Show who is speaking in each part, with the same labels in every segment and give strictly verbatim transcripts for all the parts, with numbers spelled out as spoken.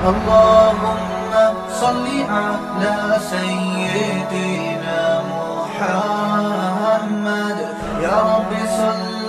Speaker 1: اللهم صل على سيدنا محمد یا رب صل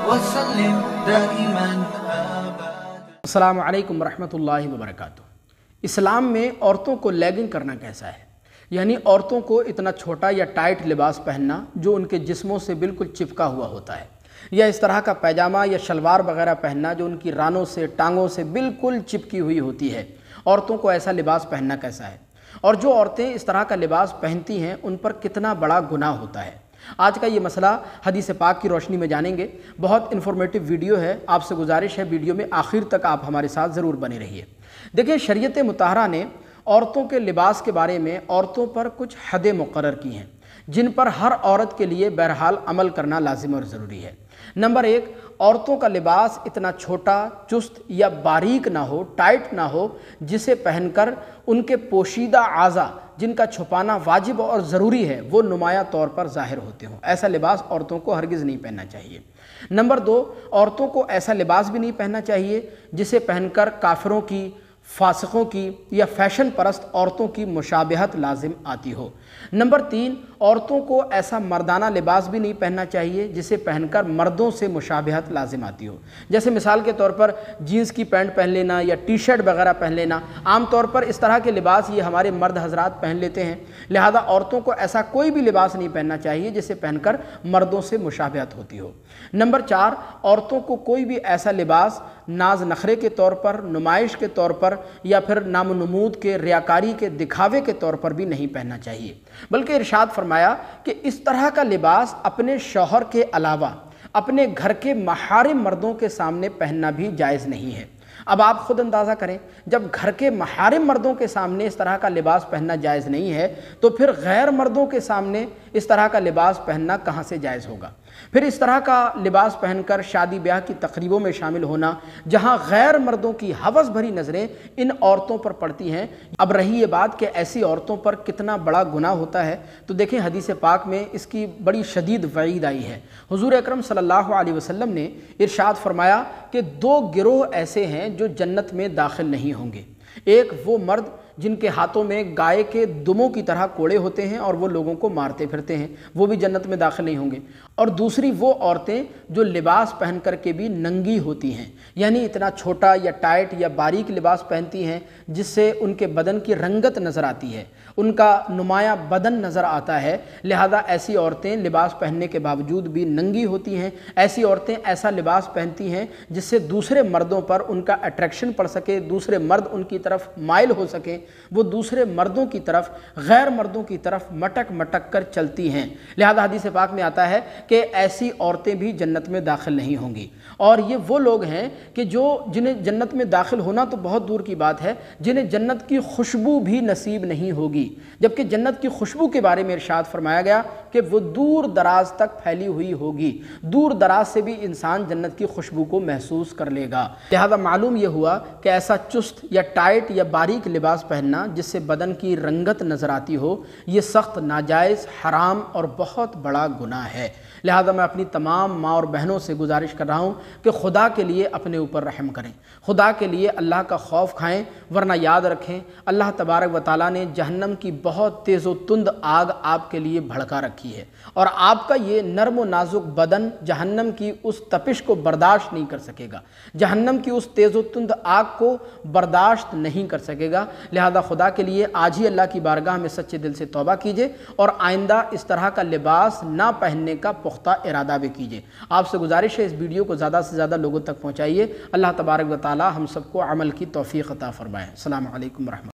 Speaker 1: وسلم دائما ابدا۔
Speaker 2: السلام علیکم ورحمۃ اللہ وبرکاتہ۔ اسلام میں عورتوں کو لیگنگ کرنا کیسا ہے؟ یعنی عورتوں کو اتنا چھوٹا یا ٹائٹ لباس پہننا جو ان کے جسموں سے بالکل چپکا ہوا ہوتا ہے، یا اس طرح کا پیجامہ یا شلوار وغیرہ پہننا جو ان کی رانوں سے ٹانگوں سے بالکل چپکی ہوئی ہوتی ہے، عورتوں کو ایسا لباس پہننا کیسا ہے؟ اور جو عورتیں اس طرح کا لباس پہنتی ہیں ان پر کتنا بڑا گناہ ہوتا ہے؟ آج کا یہ مسئلہ حدیث پاک کی روشنی میں جانیں گے۔ بہت انفارمیٹو ویڈیو ہے، آپ سے گزارش ہے ویڈیو میں آخر تک آپ ہمارے ساتھ ضرور بنے رہیے۔ دیکھیں، شریعت مطہرہ نے عورتوں کے لباس کے بارے میں عورتوں پر کچھ حدیں مقرر کی ہیں جن پر ہر عورت کے لیے بہرحال عمل کرنا لازم اور ضروری ہے۔ نمبر ایک، عورتوں کا لباس اتنا چھوٹا، چست یا باریک نہ ہو، ٹائٹ نہ ہو، جسے پہن کر ان کے پوشیدہ اعضاء جن کا چھپانا واجب اور ضروری ہے وہ نمایاں طور پر ظاہر ہوتے ہوں۔ ایسا لباس عورتوں کو ہرگز نہیں پہننا چاہیے۔ نمبر دو، عورتوں کو ایسا لباس بھی نہیں پہننا چاہیے جسے پہن کر کافروں کی، فاسقوں کی یا فیشن پرست عورتوں کی مشابہت لازم آتی ہو۔ نمبر تین، عورتوں کو ایسا مردانہ لباس بھی نہیں پہننا چاہیے جسے پہن کر مردوں سے مشابہت لازم آتی ہو۔ جیسے مثال کے طور پر جینس کی پینٹ پہن لینا یا ٹی شرٹ وغیرہ پہن لینا، عام طور پر اس طرح کے لباس یہ ہمارے مرد حضرات پہن لیتے ہیں، لہذا عورتوں کو ایسا کوئی بھی لباس نہیں پہننا چاہیے جسے پہن کر مردوں سے مشابہت ہوتی ہو۔ نمبر چار، عورتوں کو کوئی بھی ایسا لباس ناز نخرے کے طور پر، نمائش کے طور پر یا پھر نام و نمود کے، ریاکاری کے، دکھاوے کے طور پر بھی نہیں پہننا چاہیے، بلکہ ارشاد فرمایا کہ اس طرح کا لباس اپنے شوہر کے علاوہ اپنے گھر کے محارم مردوں کے سامنے پہننا بھی جائز نہیں ہے۔ اب آپ خود اندازہ کریں، جب گھر کے محارم مردوں کے سامنے اس طرح کا لباس پہننا جائز نہیں ہے تو پھر غیر مردوں کے سامنے اس طرح کا لباس پہننا کہاں سے جائز ہوگا؟ پھر اس طرح کا لباس پہن کر شادی بیاہ کی تقریبوں میں شامل ہونا، جہاں غیر مردوں کی ہوس بھری نظریں ان عورتوں پر پڑتی ہیں۔ اب رہی یہ بات کہ ایسی عورتوں پر کتنا بڑا گناہ ہوتا ہے، تو دیکھیں حدیث پاک میں اس کی بڑی شدید وعید آئی ہے۔ حضور اکرم صلی اللہ علیہ وسلم نے ارشاد فرمایا کہ دو گروہ ایسے ہیں جو جنت میں داخل نہیں ہوں گے۔ ایک وہ مرد جن کے ہاتھوں میں گائے کے دموں کی طرح کوڑے ہوتے ہیں اور وہ لوگوں کو مارتے پھرتے ہیں، وہ بھی جنت میں داخل نہیں ہوں گے۔ اور دوسری وہ عورتیں جو لباس پہن کر کے بھی ننگی ہوتی ہیں، یعنی اتنا چھوٹا یا ٹائٹ یا باریک لباس پہنتی ہیں جس سے ان کے بدن کی رنگت نظر آتی ہے، ان کا نمایاں بدن نظر آتا ہے، لہذا ایسی عورتیں لباس پہننے کے باوجود بھی ننگی ہوتی ہیں۔ ایسی عورتیں ایسا لباس پہنتی ہیں جس سے دوسرے مردوں پر ان کا اٹریکشن پڑ سکے، دوسرے مرد ان کی طرف مائل ہو سکیں، وہ دوسرے مردوں کی طرف، غیر مردوں کی طرف مٹک مٹک کر چلتی ہیں۔ لہذا حدیث پاک میں آتا ہے کہ ایسی عورتیں بھی جنت میں داخل نہیں ہوں گی۔ اور یہ وہ لوگ ہیں کہ جو جنہیں جنت میں داخل ہونا تو بہت دور کی بات ہے، جنہیں جنت کی خوشبو بھی نصیب نہیں ہوگی، جبکہ جنت کی خوشبو کے بارے میں ارشاد فرمایا گیا کہ وہ دور دراز تک پھیلی ہوئی ہوگی، دور دراز سے بھی انسان جنت کی خوشبو کو محسوس کر لے گا۔ لہذا معلوم یہ ہوا کہ ایسا چست یا ٹائٹ یا باریک لباس پہننا جس سے بدن کی رنگت نظر آتی ہو، یہ سخت ناجائز، حرام اور بہت بڑا گناہ ہے۔ لہذا میں اپنی تمام ماں اور بہنوں سے گزارش کر رہا ہوں کہ خدا کے لیے اپنے اوپر رحم کریں، خدا کے لیے اللہ کا خوف کھائیں، ورنہ یاد رکھیں اللہ تبارک و تعالیٰ نے جہنم کی بہت تیز و تند آگ آپ کے لیے بھڑکا رکھی ہے، اور آپ کا یہ نرم و نازک بدن جہنم کی اس تپش کو برداشت نہیں کر سکے گا، جہنم کی اس تیز و تند آگ کو برداشت نہیں کر سکے گا۔ لہذا خدا کے لیے آج ہی اللہ کی بارگاہ میں سچے دل سے توبہ کیجئے اور آئندہ اس طرح کا لباس نہ پہننے کا پختہ ارادہ بھی کیجئے۔ آپ سے گزارش ہے اس ویڈیو کو زیادہ سے زیادہ لوگوں تک پہنچائیے۔ اللہ تبارک و تعالی ہم سب کو عمل کی توفیق عطا فرمائے۔ السلام علیکم ورحمۃ اللہ۔